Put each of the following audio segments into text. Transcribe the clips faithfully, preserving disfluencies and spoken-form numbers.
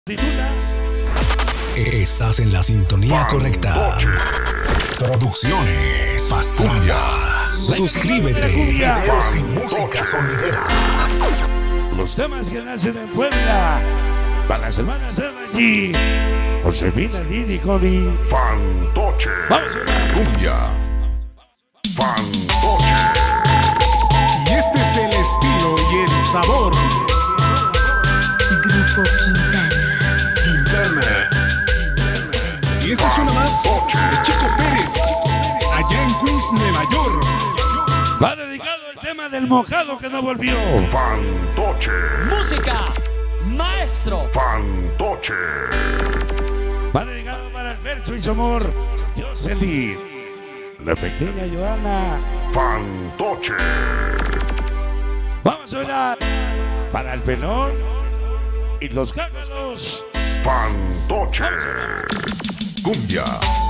Estás en la sintonía correcta. Producciones Pastrana. Suscríbete. Videos y música sonidera. Los temas que nacen en Puebla, para las hermanas de allí, Josefina, Lili, Coli. Fantoche. Vamos a ver. Cumbia. Fantoche. Y este es el estilo y el sabor. Grupo Quintana. Quintana. Y esta es una más de Chico Pérez, allá en Queens, Nueva York. Va dedicado el tema del mojado que no volvió. Fantoche. Música, maestro. Fantoche. Va dedicado para el Fercho y su amor, Jocelyn. La pequeña Joana. Fantoche. Vamos a ver para el pelón y los cácaros. Fantoche. Cumbia.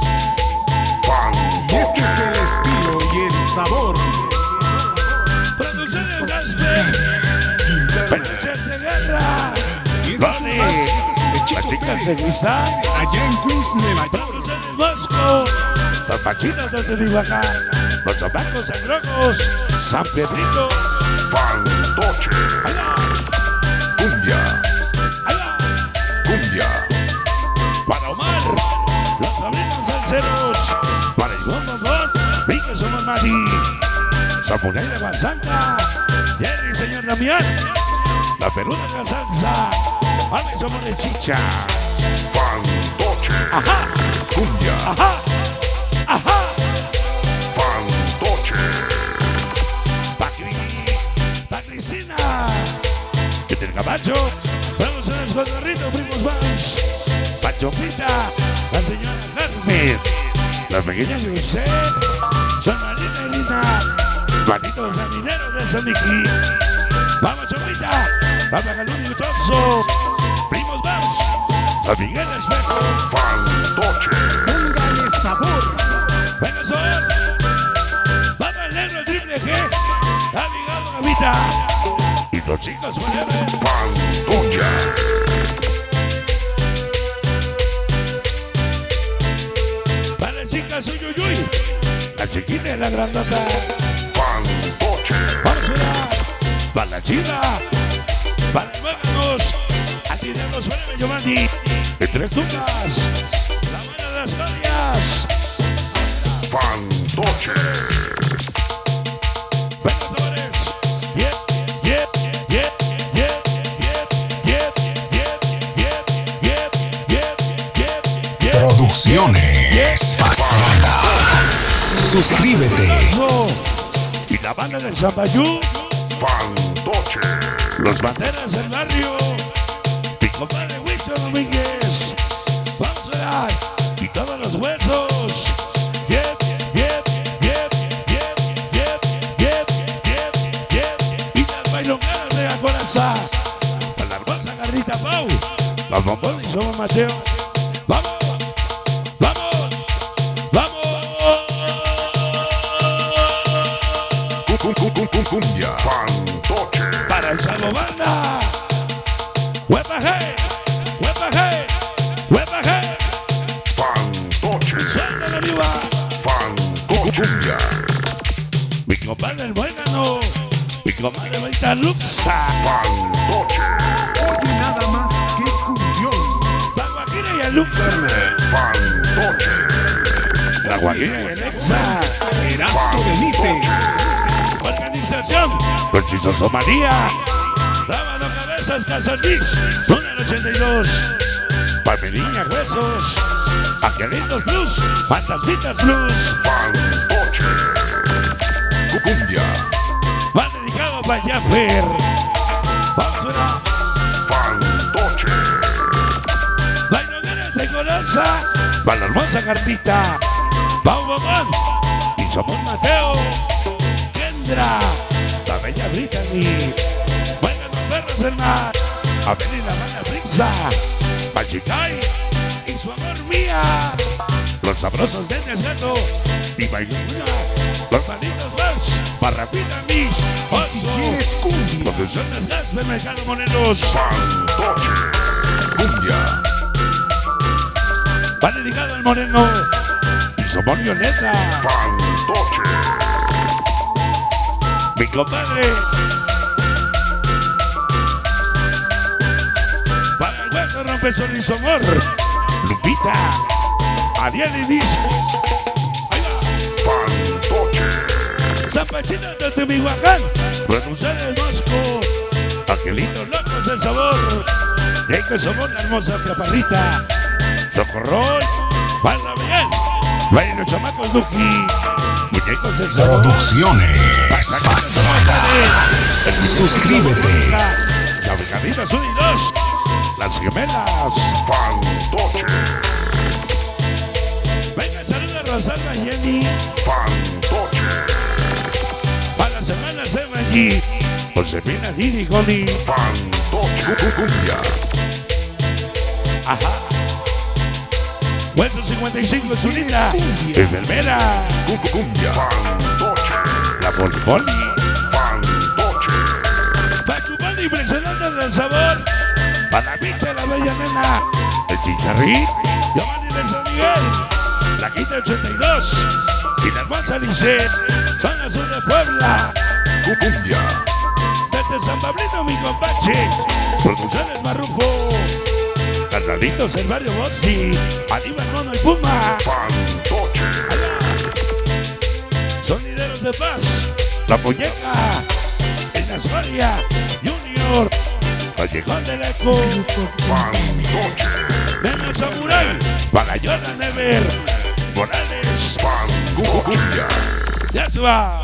Y este es Fantoche. el estilo y el sabor. Producciones Gasper. Peluches de guerra. Y esta es Ronnie. una más de Las Chico chicas de Pérez, cristal. allá en Queens, Nueva York. Producciones Bosco. Los pachinos de Teotihuacán. Los chamacos sangrojos. San Pedrito. Fantoche. Allá, Cumbia. allá. Cumbia. Para Omar. Los sobrinos salseros. Para Ivonne Bombón. Rico somos Mati. Samurai de Guasanta. Jerry, señor Damián. La peruda de la salsa. Vale, somos de Chicha. Fantoche. Ajá, Cumbia. ajá, ajá. Fantoche. Pa' Cri- pa' Cristina. Que del Cabacho. Vamos a los Guadarritos, primos Vans. Pachopita. La señora Carmen. La pequeña Yusef. Son Marina y Lina. Juanito Raminero de San Miki. Vamos, Chopita. Vamos a Caluni Guchoso. Primos Vans. San Miguel Espejo. Fantoche. Póngale sabor. Venga, sos. Vamos al negro, el triple G. Ha ligado Gavita. Y los chicos forever. Fantoche. Para la chica Suyuyuy. La chiquita y la grandota. Fantoche. Vamos a ver. Para la chica. Para el Máganos. Así de los forever Giovanni. En tres tumbas. La mano de las joyas. Fantoche. Venga, sabores. Yes, yes, yes, yes, yes, yes, yes, yes, yes, yes, yes, yes. Producciones Pastrana. Suscríbete. Y la banda del Zambayú, Fantoche. los banderas del barrio, mi compadre Huicho Domínguez, vamos a dar, y todos los huesos. Yep, yep, yep, yep, yep, yep, yep, yep. Y las bailongadas de la coraza, con la hermosa Garrita Pau, los bombones y somos Mateo. ¡Vamos! ¡Vamos! ¡Vamos! Cum- cum- cum- cum- Cumbia. Fantoche. Para el Chavo Banda. ¡Huepa hey! ¡Huepa hey! ¡Huepa hey! Fantoche. ¡Suéltala viva! Fantoche. Cumbia. Mi compadre el Buenano. Mi compadre Baita Luxa. Fantoche. Oye nada más que cumbión. La Guajira y el Luxa. Fantoche. La Guajira y el Exa. Erasto Benítez. Organización. Conchizo Somalia. Rábano Cabezas Casas Mix. Número ochenta y dos. Palmeriña Huesos. Angelitos Blues. Fantasmitas Blues. Fantoche. Cumbia. Va dedicado para Jaffer. Vamos a ver. Fantoche. Bailoneras de Golosa. Para la hermosa Cartita. Pau Bobón. Y somos Mateo. Kendra. La bella Brittany. Buenos los perros del mar. A venir la banda Frixa. Pachicay. Y su amor mía. Los sabrosos de Gato. Y Bailuna. Los manitos Vans. Parrapita Mix. Si quieres cumbia. Producciones Gasper Mercado Morelos. Fantoche. Cumbia. Va dedicado al Moreno y somos Violeta. Fantoche. Mi compadre. Para el hueso rompe sonriso amor. Lupita. Ariel y Discos. Ahí va. Fantoche. San Pachito de Teotihuacán. Producción del Mosco. Angelitos locos del sabor. Y ahí que somos la hermosa chaparrita. Chocorrol. Banda Miguel. Vayan los chamacos Duki. Muñecos del sabor. Producciones Pastrana. Suscríbete. La Brigadita Sud y dos. Las gemelas. Fantoche. Venga, saluda a Rosalba y Jenny. Fantoche. Para las hermanas Eva allí. Josefina, Didi, Goli. Fantoche. Cumbia. Ajá. Hueso cincuenta y cinco es unida. Enfermera. Cumbia. Fantoche. La Poli Poli. Fantoche. Pachupán impresionante del sabor. Para la pinche la bella nena. El Chicharrín. Giovanni de San Miguel. La Quinta ochenta y dos. Y la hermosa Lice. Son azul de Puebla. Cumbia. Desde San Pablito, mi compache. Producciones Marrufo. Cantaditos el barrio Bossi. Aníbal Mono y Puma. Fantoche. Sonideros de Paz. La Muñeca. En la Soria. Junior. Callejón del Eco. Fantoche. Nena Samurai. Pagayona Never. Morales. Fantoche. Ya se va.